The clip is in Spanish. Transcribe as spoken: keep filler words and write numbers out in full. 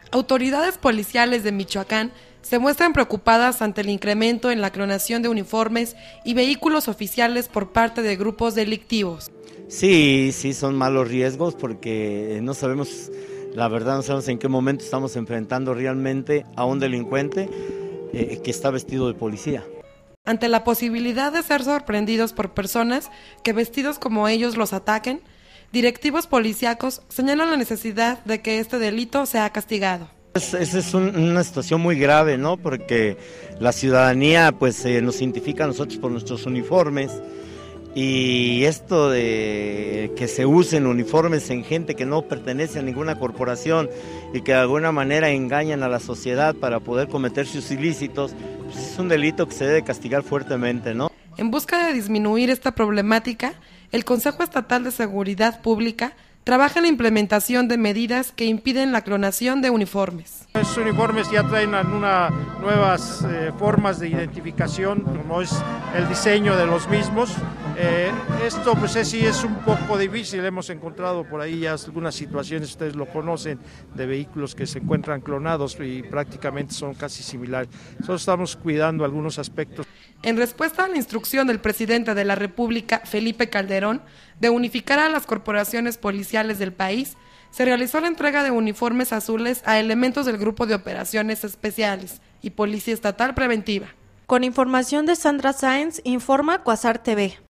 Autoridades policiales de Michoacán se muestran preocupadas ante el incremento en la clonación de uniformes y vehículos oficiales por parte de grupos delictivos. Sí, sí son malos riesgos porque no sabemos, la verdad no sabemos en qué momento estamos enfrentando realmente a un delincuente eh, que está vestido de policía. Ante la posibilidad de ser sorprendidos por personas que vestidos como ellos los ataquen, directivos policíacos señalan la necesidad de que este delito sea castigado. Esa es un, una situación muy grave, ¿no? Porque la ciudadanía pues eh, nos identifica a nosotros por nuestros uniformes y esto de que se usen uniformes en gente que no pertenece a ninguna corporación y que de alguna manera engañan a la sociedad para poder cometer sus ilícitos, pues es un delito que se debe castigar fuertemente, ¿no? En busca de disminuir esta problemática, el Consejo Estatal de Seguridad Pública trabaja en la implementación de medidas que impiden la clonación de uniformes. Estos uniformes ya traen una, nuevas eh, formas de identificación, como es el diseño de los mismos. Eh, esto pues es, sí es un poco difícil, hemos encontrado por ahí ya algunas situaciones, ustedes lo conocen, de vehículos que se encuentran clonados y prácticamente son casi similares. Nosotros estamos cuidando algunos aspectos. En respuesta a la instrucción del presidente de la República, Felipe Calderón, de unificar a las corporaciones policiales del país, se realizó la entrega de uniformes azules a elementos del Grupo de Operaciones Especiales y Policía Estatal Preventiva. Con información de Sandra Sáenz, informa Cuasar T V.